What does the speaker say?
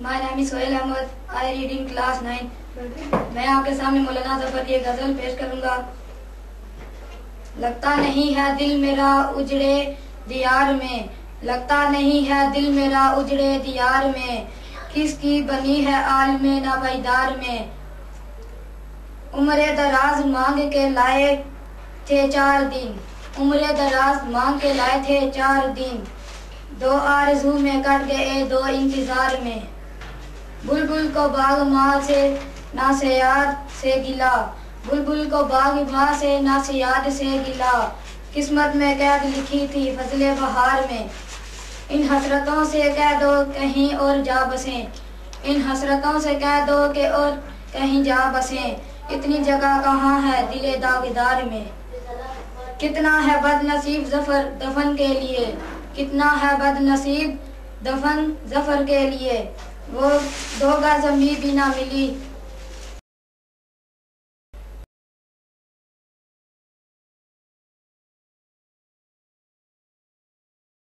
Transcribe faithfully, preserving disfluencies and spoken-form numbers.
My name is Sohail Ahmed. I read in class nine. میں آپ کے سامنے مولانا ظفر کی ایک غزل پیش کروں گا. لگتا نہیں ہے دل میرا اجڑے دیار میں، لگتا نہیں ہے دل میرا اجڑے دیار میں، کس کی بنی ہے عالم ناپائیدار میں. عمر دراز مانگ کے لائے تھے چار دن، عمر دراز مانگ کے لائے تھے چار دن، دو آرزو میں کٹ گئے دو انتظار میں. بلبل کو باغ ماں سے نہ سے یاد سے گلا، بلبل کو باغ ماں سے نہ سے یاد سے گلا، قسمت میں قید لکھی تھی فضل بہار میں. ان حسرتوں سے کہہ دو کہیں اور جا بسیں، ان حسرتوں سے کہہ دو کہ اور کہیں جا بسیں، اتنی جگہ کہاں ہے دل داغدار میں. کتنا ہے بد نصیب ظفر دفن کے لیے، کتنا ہے بد نصیب دفن ظفر کے لیے، وہ دو گز زمین بھی نہ ملی